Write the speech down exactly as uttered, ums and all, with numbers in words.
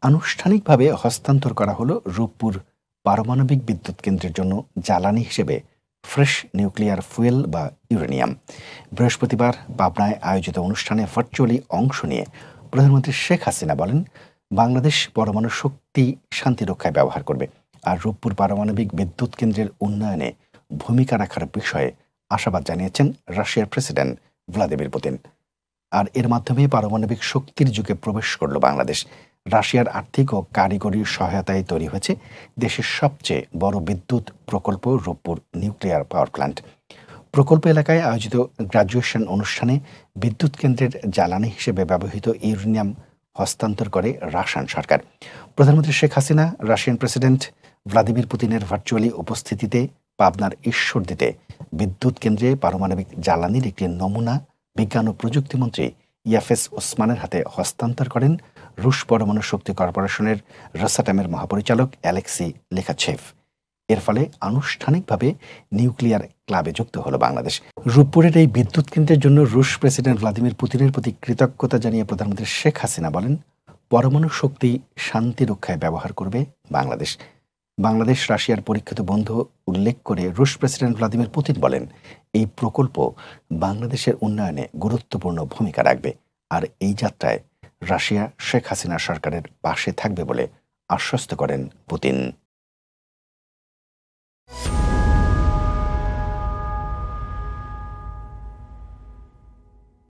আনুষ্ঠানিকভাবে হস্তান্তর করা হলো রূপপুর পারমাণবিক বিদ্যুৎ কেন্দ্রের জন্য জ্বালানি হিসেবে ফ্রেশ নিউক্লিয়ার ফুয়েল বা ইউরেনিয়াম। বৃহস্পতিবার পাবনায় আয়োজিত অনুষ্ঠানে ভার্চুয়ালি অংশ নিয়ে প্রধানমন্ত্রী শেখ হাসিনা বলেন, বাংলাদেশ পরমাণু শক্তি শান্তি রক্ষায় ব্যবহার করবে, আর রূপপুর পারমাণবিক বিদ্যুৎ কেন্দ্রের উন্নয়নে ভূমিকা রাখার বিষয়ে আশাবাদ জানিয়েছেন রাশিয়ার প্রেসিডেন্ট ভ্লাদিমির পুতিন। আর এর মাধ্যমে পারমাণবিক শক্তির যুগে প্রবেশ করল বাংলাদেশ। রাশিয়ার আর্থিক ও কারিগরি সহায়তায় তৈরি হয়েছে দেশের সবচেয়ে বড় বিদ্যুৎ প্রকল্প রূপপুর নিউক্লিয়ার পাওয়ার প্ল্যান্ট। প্রকল্প এলাকায় আয়োজিত গ্র্যাজুয়েশন অনুষ্ঠানে বিদ্যুৎ কেন্দ্রের জ্বালানি হিসেবে ব্যবহৃত ইউরেনিয়াম হস্তান্তর করে রাশিয়ান সরকার। প্রধানমন্ত্রী Sheikh Hasina Russian president Vladimir পুতিনের ভার্চুয়ালি উপস্থিতিতে পাবনার ঈশ্বরদীতে বিদ্যুৎ কেন্দ্রে পারমাণবিক জ্বালানির একটি নমুনা বিজ্ঞান ও প্রযুক্তিমন্ত্রী ইয়াফেস ওসমানের হাতে হস্তান্তর করেন রুশ পরমাণু শক্তি কর্পোরেশনের রসাটমের মহাপরিচালক অ্যালেক্সি লেখাচেভ। এর ফলে আনুষ্ঠানিকভাবে নিউক্লিয়ার ক্লাবে যুক্ত হল বাংলাদেশ। রূপপুরের এই বিদ্যুৎ কেন্দ্রের জন্য রুশ প্রেসিডেন্ট ভ্লাদিমির পুতিনের প্রতি কৃতজ্ঞতা জানিয়ে প্রধানমন্ত্রী শেখ হাসিনা বলেন, পরমাণু শক্তি শান্তি রক্ষায় ব্যবহার করবে বাংলাদেশ। বাংলাদেশ রাশিয়ার পরীক্ষিত বন্ধু উল্লেখ করে রুশ প্রেসিডেন্ট ভ্লাদিমির পুতিন বলেন, এই প্রকল্প বাংলাদেশের উন্নয়নে গুরুত্বপূর্ণ ভূমিকা রাখবে, আর এই যাত্রায় রাশিয়া শেখ হাসিনা সরকারের পাশে থাকবে বলে আশ্বস্ত করেন পুতিন।